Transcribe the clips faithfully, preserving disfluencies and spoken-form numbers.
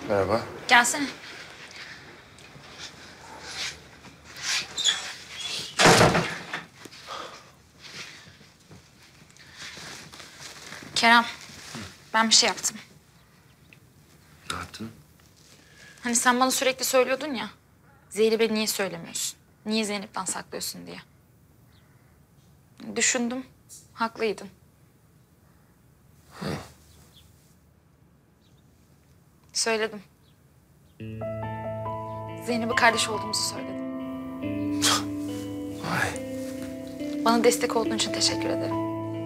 Merhaba. Gelsene. Kerem, ben bir şey yaptım. Ne yaptın? Hani sen bana sürekli söylüyordun ya, Zeynep'e niye söylemiyorsun? Niye Zeynep'ten saklıyorsun diye. Düşündüm, haklıydın. Hı. Söyledim. Zeynep'e kardeş olduğumuzu söyledim. Vay. Bana destek olduğun için teşekkür ederim.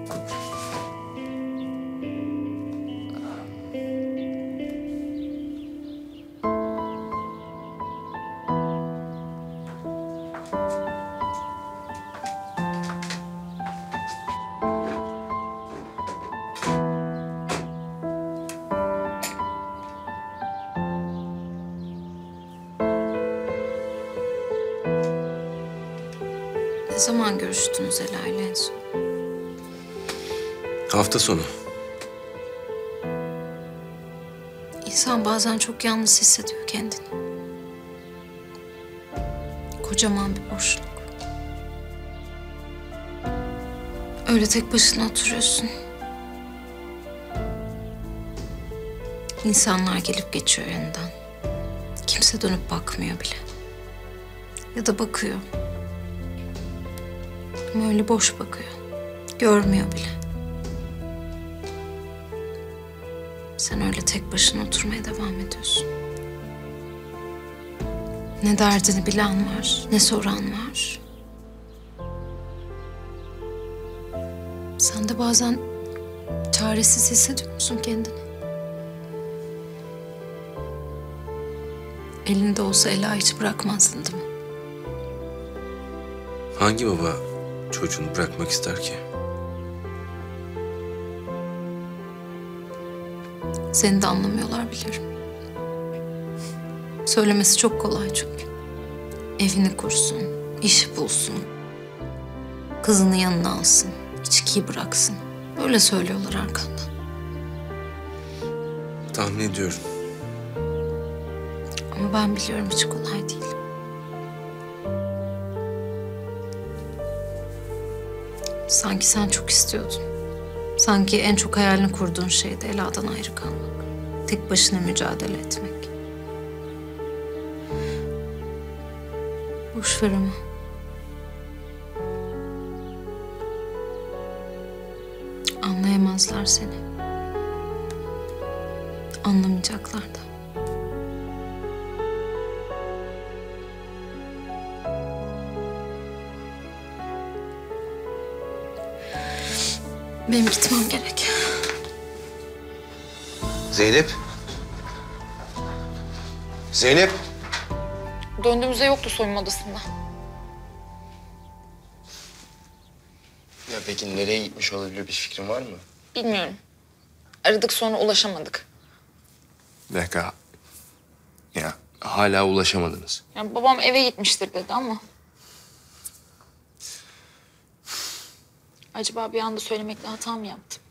Ne zaman görüştünüz Ela ile en son? Hafta sonu. İnsan bazen çok yalnız hissediyor kendini. Kocaman bir boşluk. Öyle tek başına oturuyorsun. İnsanlar gelip geçiyor yanından. Kimse dönüp bakmıyor bile. Ya da bakıyor. Ama öyle boş bakıyor. Görmüyor bile. Sen öyle tek başına oturmaya devam ediyorsun. Ne derdini bilen var, ne soran var. Sen de bazen çaresiz hissediyor musun kendini? Elinde olsa Ela hiç bırakmazdın değil mi? Hangi baba çocuğunu bırakmak ister ki? Seni de anlamıyorlar biliyorum. Söylemesi çok kolay çünkü. Evini kursun, iş bulsun. Kızını yanına alsın, içkiyi bıraksın. Böyle söylüyorlar arkandan. Tahmin ediyorum. Ama ben biliyorum hiç kolay değil. Sanki sen çok istiyordun. Sanki en çok hayalini kurduğun şey de Ela'dan ayrı kalmak. Tek başına mücadele etmek. Boş ver ama. Anlayamazlar seni. Anlamayacaklar da. Benim gitmem gerek. Zeynep. Zeynep. Döndüğümüzde yoktu soyunma odasında. Ya peki nereye gitmiş olabilir, bir fikrin var mı? Bilmiyorum. Aradık sonra ulaşamadık. Bir dakika. Ya hala ulaşamadınız. Yani babam eve gitmiştir dedi ama. Acaba bir anda söylemekle hata mı yaptım?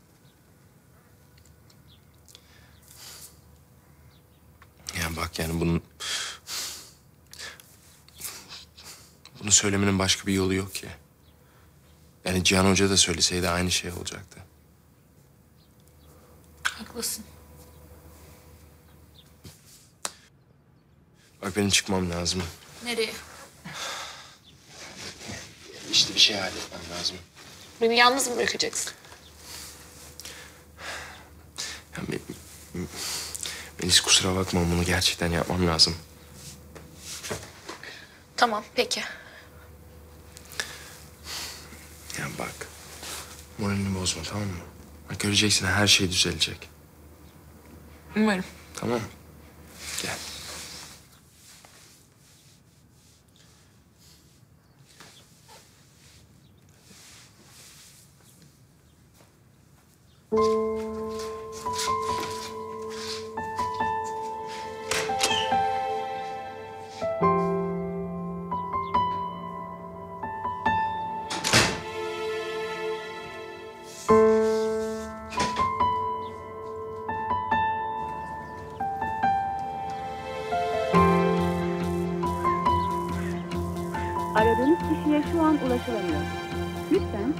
Ya bak yani bunun... Bunu söylemenin başka bir yolu yok ki. Yani Cihan Hoca da söyleseydi aynı şey olacaktı. Haklısın. Bak benim çıkmam lazım. Nereye? İşte bir şey halletmem lazım. Beni yalnız mı bırakacaksın? Ya, Me- Me- Melis kusura bakma, bunu gerçekten yapmam lazım. Tamam, peki. Ya bak, moralini bozma, tamam mı? Bak göreceksin, her şey düzelecek. Umarım. Tamam mı? Gel. aradığınız kişiye şu an ulaşılamıyor. Lütfen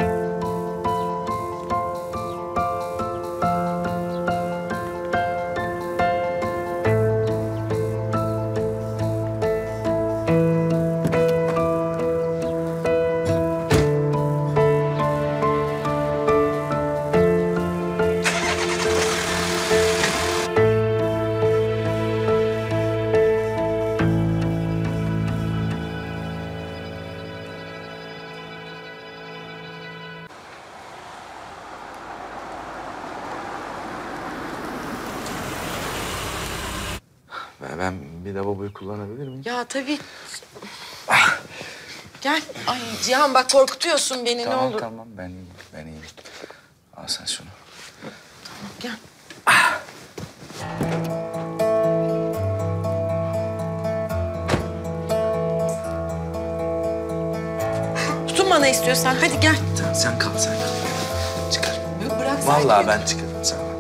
Ben, ben bir lavaboyu kullanabilir miyim? Ya tabii. Gel. Ay Cihan bak korkutuyorsun beni Tamam ne olur. tamam ben iyiyim ben iyiyim. Al sen şunu. Gel. Tutunma ne istiyorsan hadi gel. Sen, sen kal sen kal. Çıkar. Yok bırak sen Vallahi gel. ben çıkarım sen rahat.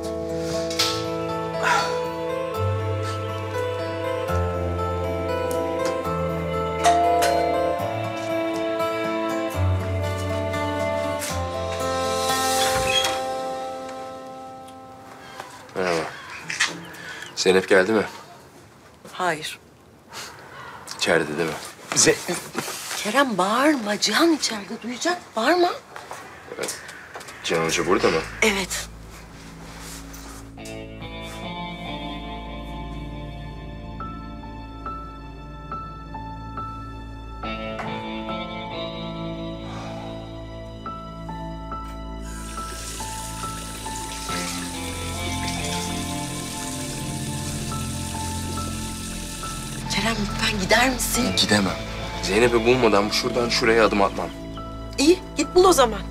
Merhaba. Zeynep geldi mi? Hayır. İçeride değil mi? Ze Kerem bağırma. Cihan içeride duyacak. Bağırma. Cihan Hoca burada mı? Evet. Kerem lütfen gider misin? Gidemem. Zeynep'i bulmadan şuradan şuraya adım atmam. İyi git bul o zaman.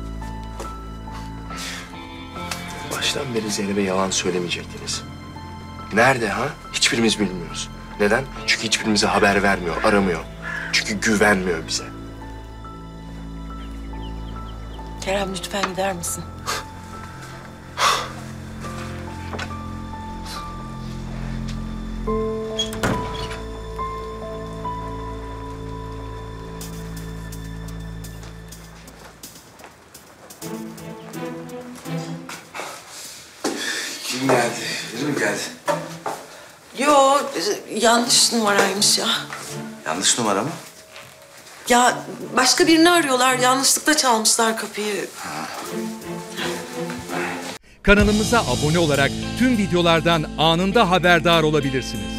Baştan beri Zeynep'e yalan söylemeyecektiniz. Nerede ha? Hiçbirimiz bilmiyoruz. Neden? Çünkü hiçbirimize haber vermiyor, aramıyor. Çünkü güvenmiyor bize. Kerem lütfen gider misin? Kim geldi? Biri mi geldi? Yo yanlış numaraymış ya. Yanlış numara mı? Ya başka birini arıyorlar. Yanlışlıkla çalmışlar kapıyı. Kanalımıza abone olarak tüm videolardan anında haberdar olabilirsiniz.